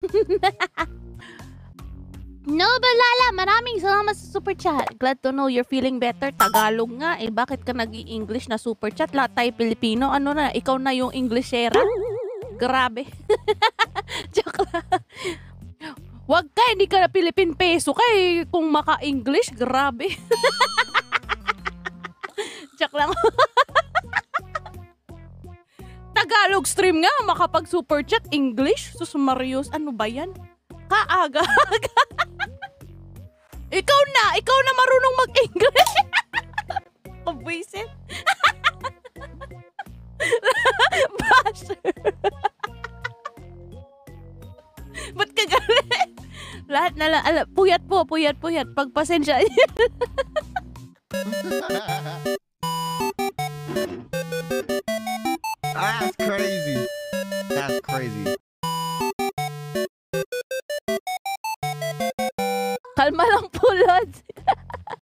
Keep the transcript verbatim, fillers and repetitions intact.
Noble Lala, maraming salamat sa super chat. Glad to know you're feeling better. Tagalog nga eh. Bakit ka nag-i-English na super chat? Lahat tayo Pilipino. Ano na? Ikaw na yung Englishera? Grabe. Joke lang. Wag ka, hindi ka na Philippine peso ka eh. Kung maka-English, grabe. Joke lang. Tagalog stream nga, makapag super chat English. Sus Marius, ano ba yan? Kaaga-aga. Ikaw na, ikaw na marunong mag-English. Kabwisit. Basher. Ba't ka galit? Lahat na lang, ala, puyat po, puyat, puyat. Pagpasensya. That's crazy. That's crazy. Kalma lang po, Lods.